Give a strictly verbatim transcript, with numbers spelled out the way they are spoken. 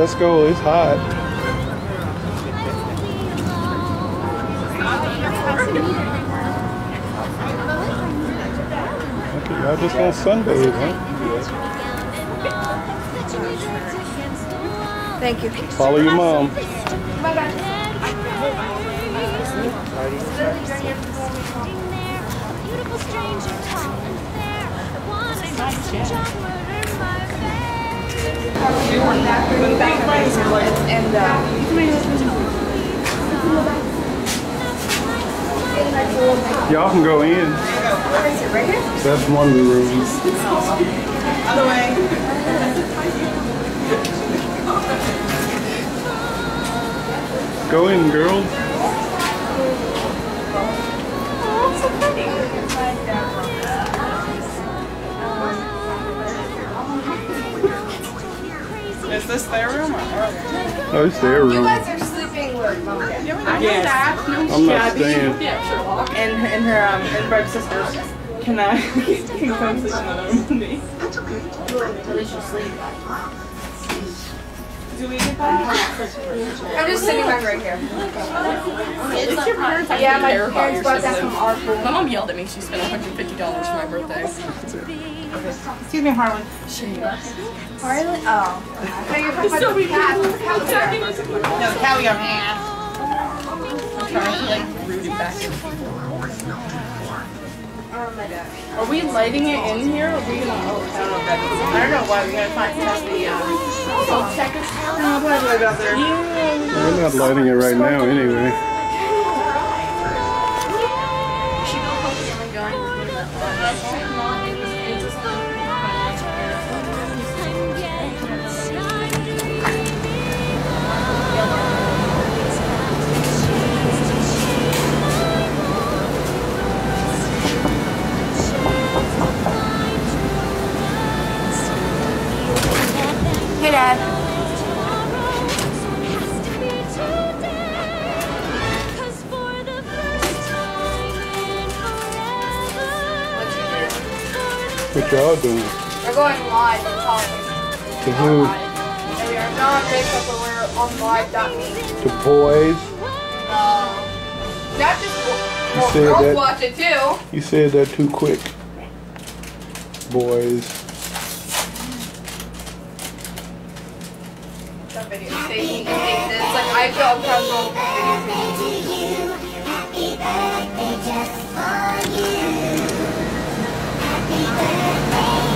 let's go. It's hot. Okay, y'all just gonna sunbathe, huh? Thank you. Follow your mom. And uh, Y'all can go in. That's one of the rooms. other way. Go in, girls. Is this their room or ours? Oh, it's their room. You guys are sleeping where Mom did. Yes. I'm not staying. And, and her um, and Breg's sisters. Can I can come sleep in another room with me? At least you sleep. Do we get that? I'm just sitting back right here. It's your parents have Yeah, to my care about parents your brought that siblings. from our pool. My mom yelled at me. She spent one hundred fifty dollars for my birthday. Excuse me, Harlan. Harlan? Oh. I thought you were talking about the cat. The cat was there. No, the cow we got man. I'm trying to like root it back in. Oh my god. Are we lighting it in here? Or are we gonna? Oh, I don't know if that is. I don't know why we're gonna find test the um. smoke detectors. No, I'm gonna go out there. We're not lighting it right now, anyway. Hey, Dad. What y'all doing? We're going live and talking. To who? And we are not on Facebook, but we're on live dot me. To boys? Uh, not just well, said girls that- watch it too. You said that too quick. Boys. Some videos. They need to take this. Like, I feel uncomfortable with videos. Happy birthday just for you. Happy birthday.